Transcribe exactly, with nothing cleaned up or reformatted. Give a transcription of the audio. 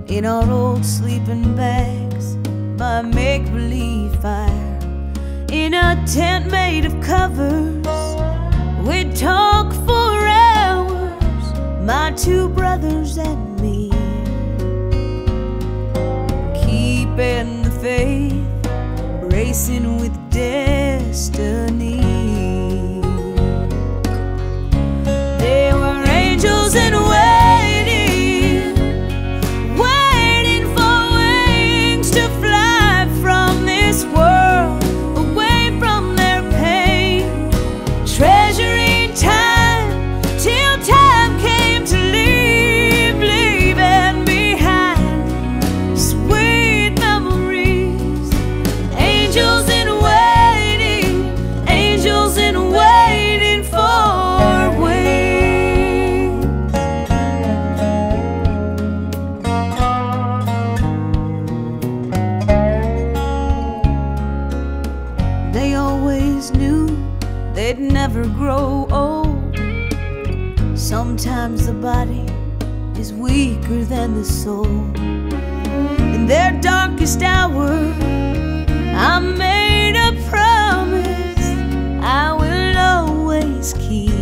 in our old sleeping bags by a make-believe fire. In a tent made of covers, we'd talk for hours, my two brothers and me, keeping the faith, racing with destiny. They were angels in waiting, waiting for wings to fly from this world, away from their pain, treasuring time till time came to leave, leaving behind sweet memories. Angels in waiting, angels in waiting for wings. They always knew they'd never grow old. Sometimes the body is weaker than the soul. In their darkest hour, I made a promise I will always keep.